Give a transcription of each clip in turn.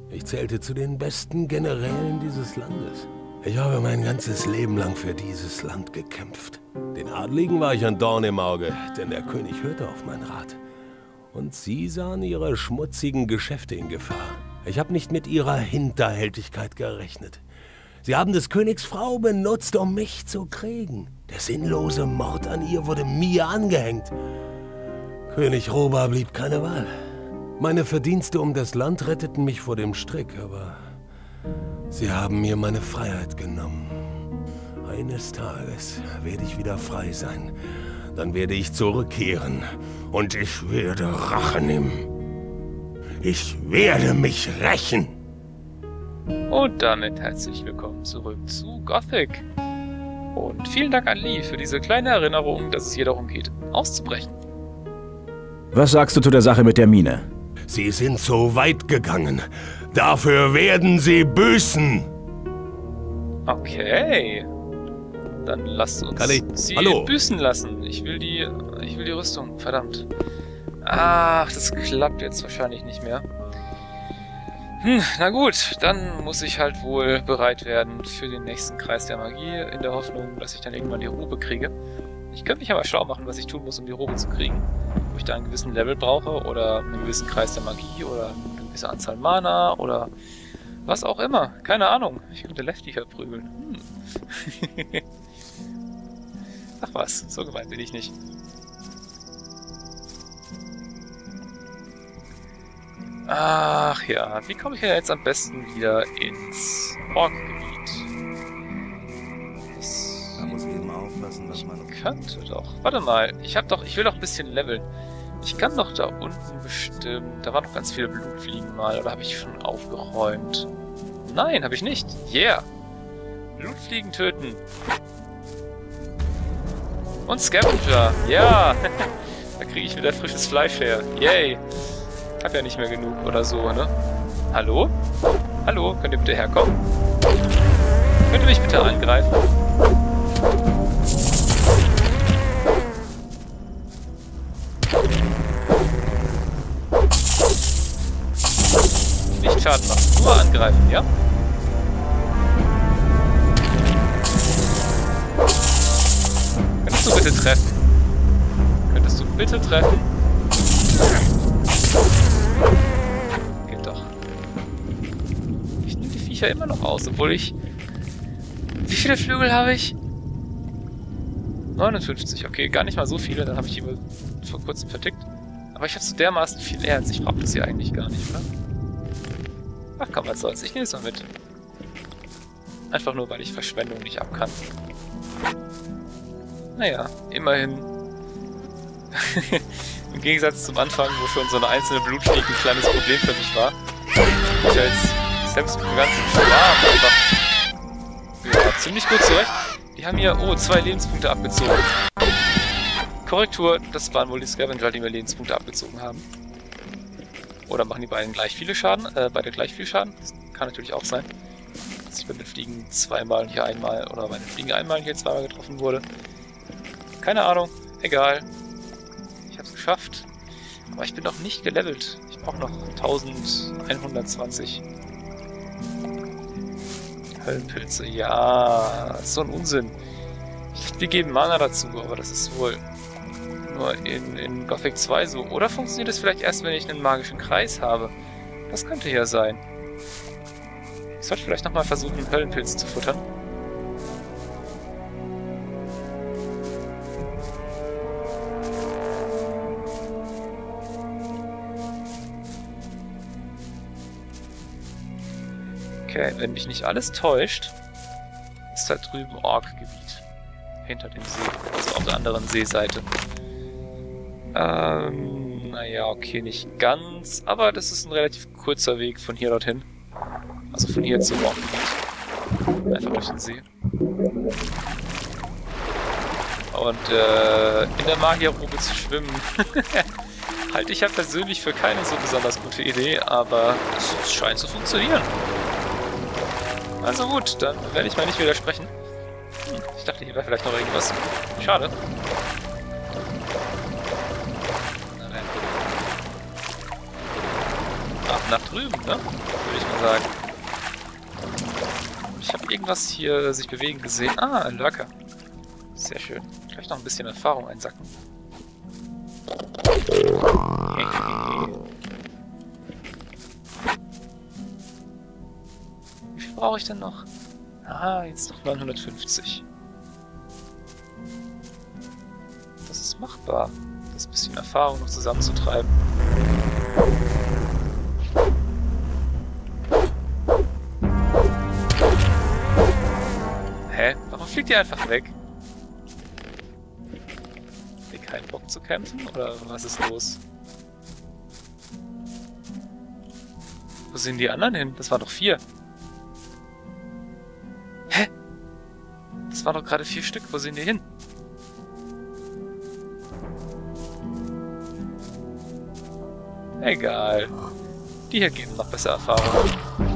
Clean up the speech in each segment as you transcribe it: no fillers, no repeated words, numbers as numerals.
Ich zählte zu den besten Generälen dieses Landes. Ich habe mein ganzes Leben lang für dieses Land gekämpft. Den Adligen war ich ein Dorn im Auge, denn der König hörte auf meinen Rat. Und sie sahen ihre schmutzigen Geschäfte in Gefahr. Ich habe nicht mit ihrer Hinterhältigkeit gerechnet. Sie haben des Königs Frau benutzt, um mich zu kriegen. Der sinnlose Mord an ihr wurde mir angehängt. König Roba blieb keine Wahl. Meine Verdienste um das Land retteten mich vor dem Strick, aber sie haben mir meine Freiheit genommen. Eines Tages werde ich wieder frei sein. Dann werde ich zurückkehren und ich werde Rache nehmen. Ich werde mich rächen. Und damit herzlich willkommen zurück zu Gothic. Und vielen Dank an Lee für diese kleine Erinnerung, dass es hier darum geht, auszubrechen. Was sagst du zu der Sache mit der Mine? Sie sind so weit gegangen. Dafür werden sie büßen. Okay. Dann lasst uns sie büßen lassen. Ich will die Rüstung, verdammt. Ach, das klappt jetzt wahrscheinlich nicht mehr. Na gut, dann muss ich halt wohl bereit werden für den nächsten Kreis der Magie, in der Hoffnung, dass ich dann irgendwann die Robe kriege. Ich könnte mich aber schlau machen, was ich tun muss, um die Robe zu kriegen. Ob ich da einen gewissen Level brauche oder einen gewissen Kreis der Magie oder eine gewisse Anzahl Mana oder was auch immer. Keine Ahnung. Ich könnte Lefty verprügeln. Ach was, so gemein bin ich nicht. Ach ja, wie komme ich denn jetzt am besten wieder ins Ork-Gebiet? Da muss ich eben aufpassen, was man... Könnte doch. Warte mal, ich will doch ein bisschen leveln. Ich kann doch da unten bestimmt... Da waren noch ganz viele Blutfliegen mal, oder habe ich schon aufgeräumt? Nein, habe ich nicht. Yeah! Blutfliegen töten. Und Scavenger. Ja! Da kriege ich wieder frisches Fleisch her. Yay! Hab ja nicht mehr genug oder so, ne? Hallo? Hallo, könnt ihr bitte herkommen? Könnt ihr mich bitte angreifen? Nicht Schaden machen, nur angreifen, ja? Könntest du bitte treffen? Könntest du bitte treffen? Geht doch. Ich nehme die Viecher immer noch aus, obwohl ich... Wie viele Flügel habe ich? 59, okay, gar nicht mal so viele, dann habe ich die mal vor kurzem vertickt. Aber ich habe so dermaßen viel Erz, ich brauche das hier eigentlich gar nicht, oder? Ach komm, was soll's, ich nehme es mal mit. Einfach nur, weil ich Verschwendung nicht ab kann. Naja, immerhin. Im Gegensatz zum Anfang, wo schon so eine einzelne Blutfliege ein kleines Problem für mich war. Ich jetzt selbst mit dem ganzen Schwarm einfach ziemlich gut zurecht. Die haben hier, 2 Lebenspunkte abgezogen. Korrektur, das waren wohl die Scavenger, die mir Lebenspunkte abgezogen haben. Oder machen die beiden gleich viele Schaden? Beide gleich viel Schaden? Das kann natürlich auch sein. Dass ich bei den Fliegen zweimal und hier einmal, oder bei den Fliegen einmal und hier zweimal getroffen wurde. Keine Ahnung, egal. Ich hab's geschafft. Aber ich bin noch nicht gelevelt. Ich brauche noch 1120. Höllenpilze, ja, so ein Unsinn. Ich dachte, wir geben Mana dazu, aber das ist wohl nur in Gothic 2 so. Oder funktioniert das vielleicht erst, wenn ich einen magischen Kreis habe? Das könnte ja sein. Ich sollte vielleicht nochmal versuchen, Höllenpilze zu futtern. Okay, wenn mich nicht alles täuscht, ist da drüben Ork-Gebiet. Hinter dem See, also auf der anderen Seeseite. Naja, okay, nicht ganz, aber das ist ein relativ kurzer Weg von hier dorthin. Also von hier zum Ork-Gebiet. Einfach durch den See. Und in der Magiergrube zu schwimmen, halte ich ja persönlich für keine so besonders gute Idee, aber es scheint zu funktionieren. Also gut, dann werde ich mal nicht widersprechen. Ich dachte, hier wäre vielleicht noch irgendwas. Schade. Ach, nach drüben, ne? Würde ich mal sagen. Ich habe irgendwas hier sich bewegen gesehen. Ah, ein Lurker. Sehr schön. Vielleicht noch ein bisschen Erfahrung einsacken. Wie viel brauche ich denn noch? Ah, jetzt noch 950. Das ist machbar, das bisschen Erfahrung noch zusammenzutreiben. Hä? Warum fliegt ihr einfach weg? Habt ihr keinen Bock zu kämpfen? Oder was ist los? Wo sind die anderen hin? Das waren doch 4. Hä? Das waren doch gerade 4 Stück. Wo sind die hin? Egal. Die hier geben noch besser Erfahrung.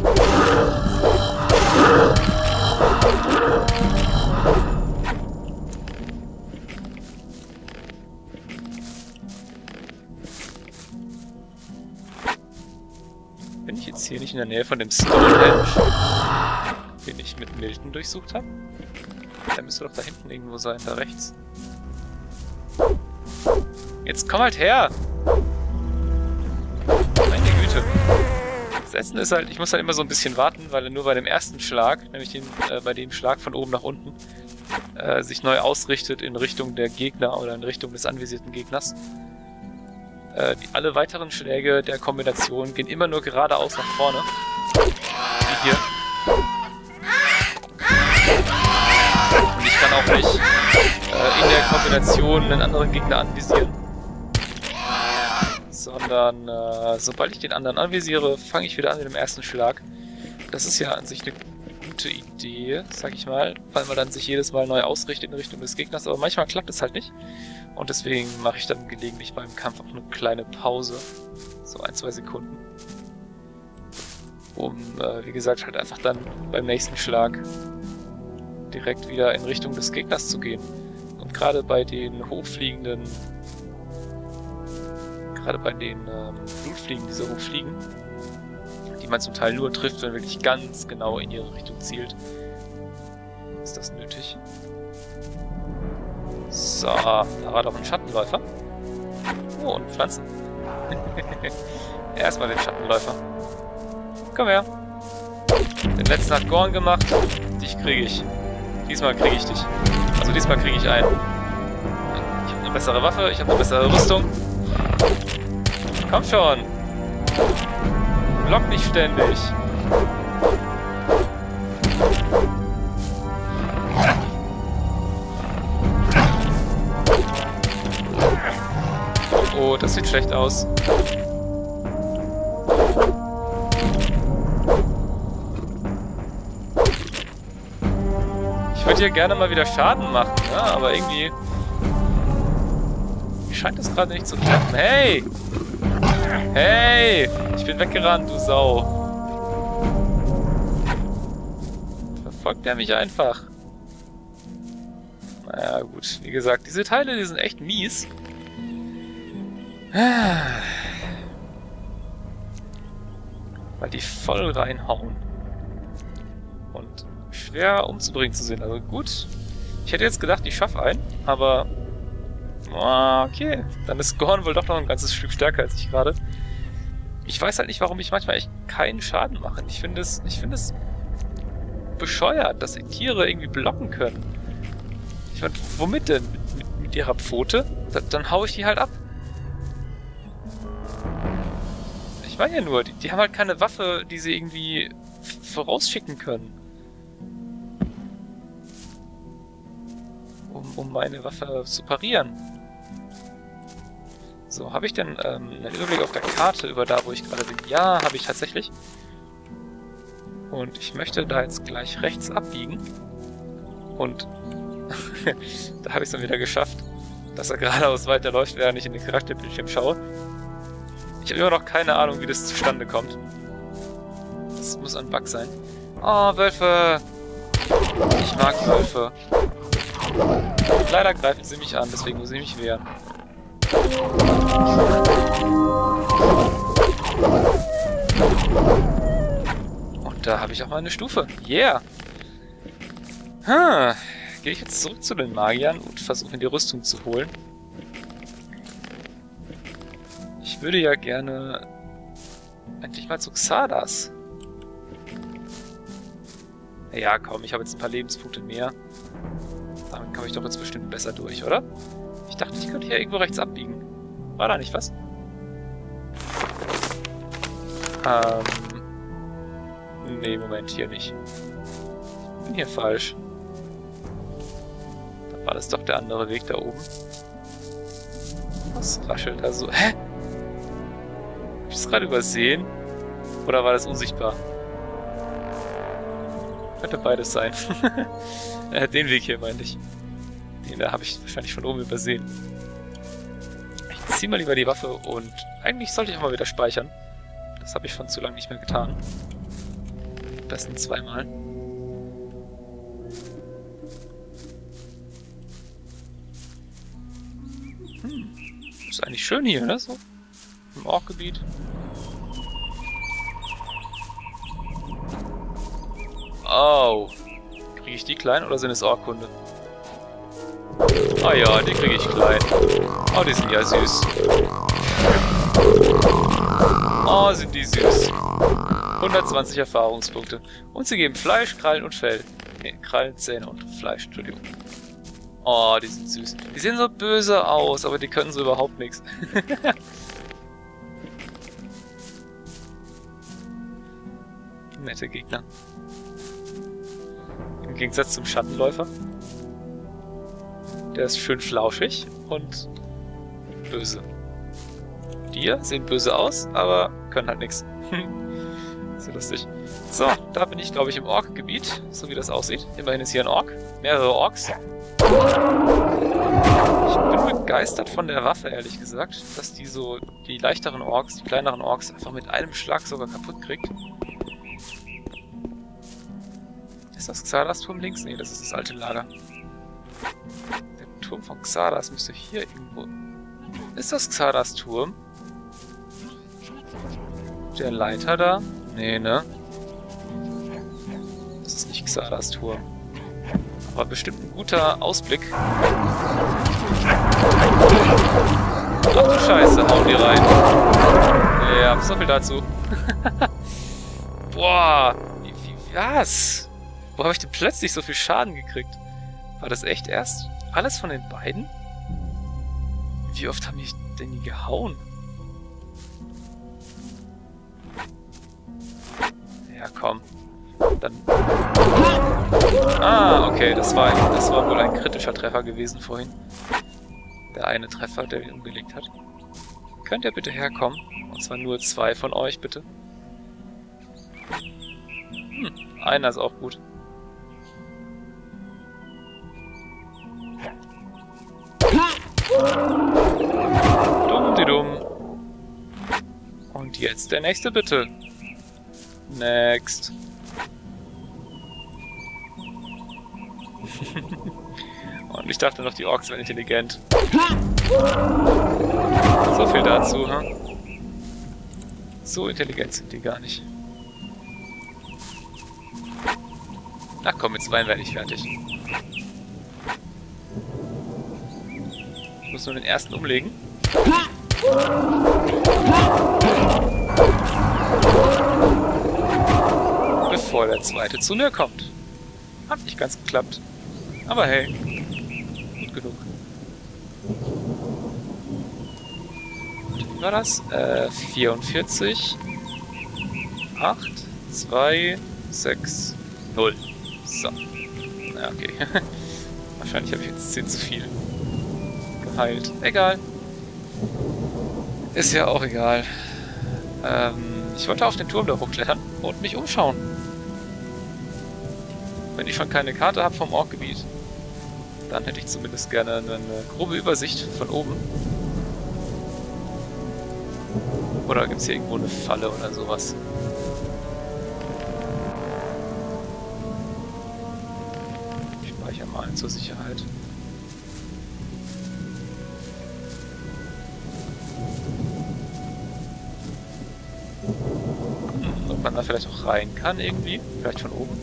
Bin ich jetzt hier nicht in der Nähe von dem Stonehenge, den ich mit Milton durchsucht habe? Der müsste doch da hinten irgendwo sein, da rechts. Jetzt komm halt her! Meine Güte. Das Ätzende ist halt, ich muss halt immer so ein bisschen warten, weil er nur bei dem ersten Schlag, nämlich bei dem Schlag von oben nach unten, sich neu ausrichtet in Richtung der Gegner oder in Richtung des anvisierten Gegners. Alle weiteren Schläge der Kombination gehen immer nur geradeaus nach vorne. Wie hier. Und ich kann auch nicht in der Kombination einen anderen Gegner anvisieren. Sondern sobald ich den anderen anvisiere, fange ich wieder an mit dem ersten Schlag. Das ist ja an sich eine gute Idee, sag ich mal, weil man dann sich jedes Mal neu ausrichtet in Richtung des Gegners, aber manchmal klappt es halt nicht. Und deswegen mache ich dann gelegentlich beim Kampf auch eine kleine Pause, so 1-2 Sekunden, um, wie gesagt, halt einfach dann beim nächsten Schlag direkt wieder in Richtung des Gegners zu gehen. Und gerade bei den hochfliegenden Blutfliegen, die so hochfliegen, die man zum Teil nur trifft, wenn man wirklich ganz genau in ihre Richtung zielt, ist das nötig. So, da war doch ein Schattenläufer. Oh, und Pflanzen. Erstmal den Schattenläufer. Komm her. Den letzten hat Gorn gemacht. Dich kriege ich. Diesmal kriege ich dich. Also diesmal kriege ich einen. Ich habe eine bessere Waffe, ich habe eine bessere Rüstung. Komm schon! Block nicht ständig! Oh, das sieht schlecht aus. Ich würde hier gerne mal wieder Schaden machen, ja, aber irgendwie scheint es gerade nicht zu klappen. Hey! Hey! Ich bin weggerannt, du Sau. Verfolgt er mich einfach? Naja, gut. Wie gesagt, diese Teile, die sind echt mies. Weil die voll reinhauen. Und schwer umzubringen zu sind. Also gut. Ich hätte jetzt gedacht, ich schaffe einen, aber okay. Dann ist Gorn wohl doch noch ein ganzes Stück stärker als ich gerade. Ich weiß halt nicht, warum ich manchmal echt keinen Schaden mache. Ich finde es bescheuert, dass die Tiere irgendwie blocken können. Ich meine, womit denn? Mit ihrer Pfote? Dann hau ich die halt ab. Ich meine ja nur, die haben halt keine Waffe, die sie irgendwie vorausschicken können. Um meine Waffe zu parieren. So, habe ich denn einen Überblick auf der Karte über da, wo ich gerade bin? Ja, habe ich tatsächlich. Und ich möchte da jetzt gleich rechts abbiegen. Und da habe ich es dann wieder geschafft, dass er geradeaus weiterläuft, während ich in den Charakterbildschirm schaue. Ich habe immer noch keine Ahnung, wie das zustande kommt. Das muss ein Bug sein. Oh, Wölfe! Ich mag Wölfe. Leider greifen sie mich an, deswegen muss ich mich wehren. Und da habe ich auch mal eine Stufe. Yeah! Gehe ich jetzt zurück zu den Magiern und versuche die Rüstung zu holen. Ich würde ja gerne endlich mal zu Xardas. Ja, komm, ich habe jetzt ein paar Lebenspunkte mehr. Damit komme ich doch jetzt bestimmt besser durch, oder? Ich dachte, ich könnte hier irgendwo rechts abbiegen. War da nicht was? Nee, Moment, hier nicht. Ich bin hier falsch. Da war das doch der andere Weg da oben. Was raschelt da so? Hä? Hab ich das gerade übersehen? Oder war das unsichtbar? Könnte beides sein. Den Weg hier, meinte ich. Den da habe ich wahrscheinlich von oben übersehen. Ich ziehe mal lieber die Waffe und eigentlich sollte ich auch mal wieder speichern. Das habe ich schon zu lange nicht mehr getan. Am besten zweimal. Ist eigentlich schön hier, ne? So im Orkgebiet. Oh. Kriege ich die klein oder sind es Orkhunde? Ah ja, die kriege ich klein. Oh, die sind ja süß. Oh, sind die süß. 120 Erfahrungspunkte. Und sie geben Fleisch, Krallen und Fell. Ne, Krallen, Zähne und Fleisch, Entschuldigung. Oh, die sind süß. Die sehen so böse aus, aber die können so überhaupt nichts. Nette Gegner. Im Gegensatz zum Schattenläufer. Der ist schön flauschig und böse. Die hier sehen böse aus, aber können halt nichts. So lustig. So, da bin ich, glaube ich, im Ork-Gebiet, so wie das aussieht. Immerhin ist hier ein Ork. Mehrere Orks. Ich bin begeistert von der Waffe, ehrlich gesagt, dass die so die leichteren Orks, die kleineren Orks einfach mit einem Schlag sogar kaputt kriegt. Ist das Xardas-Turm links? Nee, das ist das alte Lager. Der Turm von Xardas müsste hier irgendwo... Ist das Xardas-Turm? Der Leiter da? Nee, ne? Das ist nicht Xardas-Turm. Aber bestimmt ein guter Ausblick. Ach du Scheiße, hauen die rein. Ja, so viel dazu. Boah, was? Wo habe ich denn plötzlich so viel Schaden gekriegt? War das echt erst alles von den beiden? Wie oft haben mich denn die gehauen? Ja, komm. Dann... Ah, okay, das war wohl ein kritischer Treffer gewesen vorhin. Der eine Treffer, der ihn umgelegt hat. Könnt ihr bitte herkommen? Und zwar nur 2 von euch, bitte. Einer ist auch gut. Dumm. Und jetzt der nächste, bitte. Next. Und ich dachte noch, die Orks wären intelligent. So viel dazu, hm? So intelligent sind die gar nicht. Na komm, mit 2 werde ich fertig. Ich muss nur den ersten umlegen. Bevor der zweite zu mir kommt. Hat nicht ganz geklappt. Aber hey, gut genug. Wie war das? 44, 8, 2, 6, 0. So. Na, okay. Wahrscheinlich habe ich jetzt 10 zu viel geheilt. Egal. Ist ja auch egal. Ich wollte auf den Turm da hochklettern und mich umschauen. Wenn ich schon keine Karte habe vom Orkgebiet, dann hätte ich zumindest gerne eine grobe Übersicht von oben. Oder gibt es hier irgendwo eine Falle oder sowas? Ich speichere mal zur Sicherheit. da vielleicht auch rein kann irgendwie. Vielleicht von oben.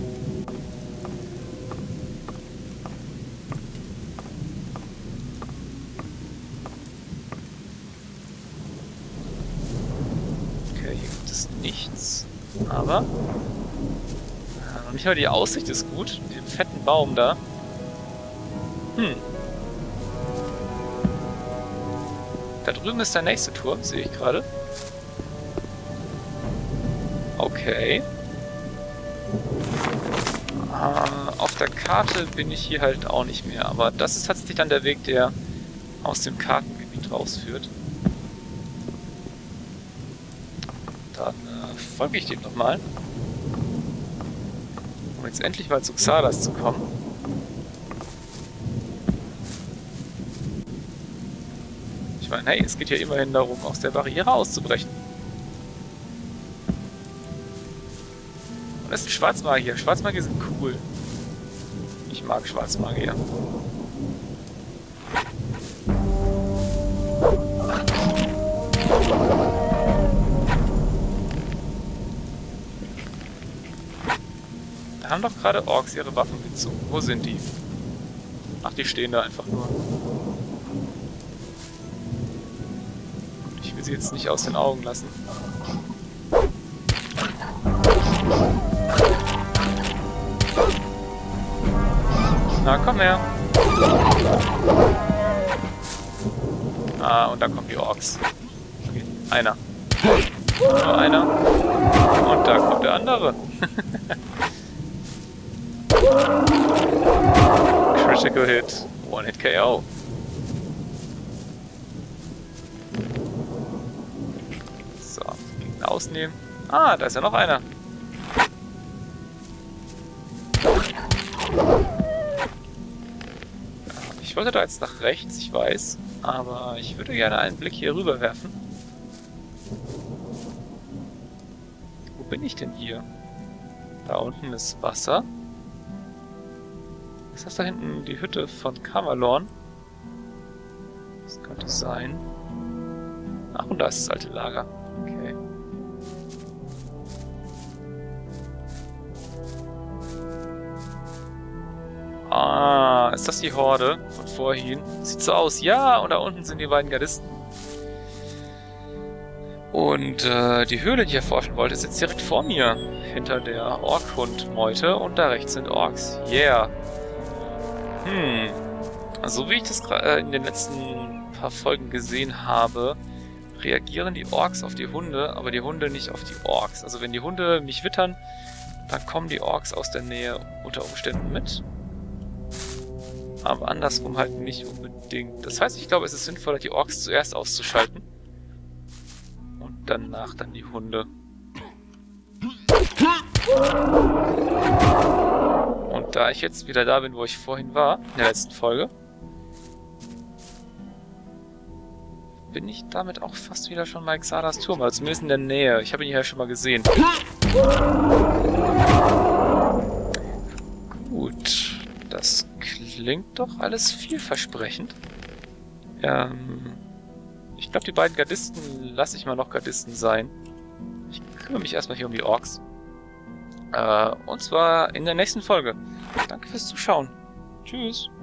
Okay, hier gibt es nichts. Aber noch nicht mal die Aussicht ist gut. Mit dem fetten Baum da. Da drüben ist der nächste Turm, sehe ich gerade. Okay. Auf der Karte bin ich hier halt auch nicht mehr, aber das ist tatsächlich dann der Weg, der aus dem Kartengebiet rausführt. Dann folge ich dem nochmal. Um jetzt endlich mal zu Xardas zu kommen. Ich meine, hey, es geht ja immerhin darum, aus der Barriere auszubrechen. Und das sind Schwarzmagier. Schwarzmagier sind cool. Ich mag Schwarzmagier. Da haben doch gerade Orks ihre Waffen gezogen. Wo sind die? Ach, die stehen da einfach nur. Ich will sie jetzt nicht aus den Augen lassen. Na, komm her. Ah, und da kommen die Orks. Okay, einer. Nur einer. Und da kommt der andere. Critical Hit. One-Hit KO. So, Gegner ausnehmen. Ah, da ist ja noch einer. Ich wollte da jetzt nach rechts, ich weiß. Aber ich würde gerne einen Blick hier rüber werfen. Wo bin ich denn hier? Da unten ist Wasser. Ist das da hinten die Hütte von Kavalorn? Das könnte sein. Ach, und da ist das alte Lager. Okay. Ah, ist das die Horde von vorhin? Sieht so aus. Ja, und da unten sind die beiden Gardisten. Und die Höhle, die ich erforschen wollte, ist jetzt direkt vor mir. Hinter der Orkhund-Meute. Und da rechts sind Orks. Yeah. So wie ich das in den letzten paar Folgen gesehen habe, reagieren die Orks auf die Hunde, aber die Hunde nicht auf die Orks. Also wenn die Hunde mich wittern, dann kommen die Orks aus der Nähe unter Umständen mit. Aber andersrum halt nicht unbedingt. Das heißt, ich glaube, es ist sinnvoller, die Orks zuerst auszuschalten. Und danach dann die Hunde. Und da ich jetzt wieder da bin, wo ich vorhin war, in der letzten Folge, bin ich damit auch fast wieder schon bei Xardas Turm, also zumindest in der Nähe. Ich habe ihn ja schon mal gesehen. Gut, das klingt doch alles vielversprechend. Ich glaube, die beiden Gardisten lasse ich mal noch Gardisten sein. Ich kümmere mich erstmal hier um die Orks. Und zwar in der nächsten Folge. Danke fürs Zuschauen. Tschüss.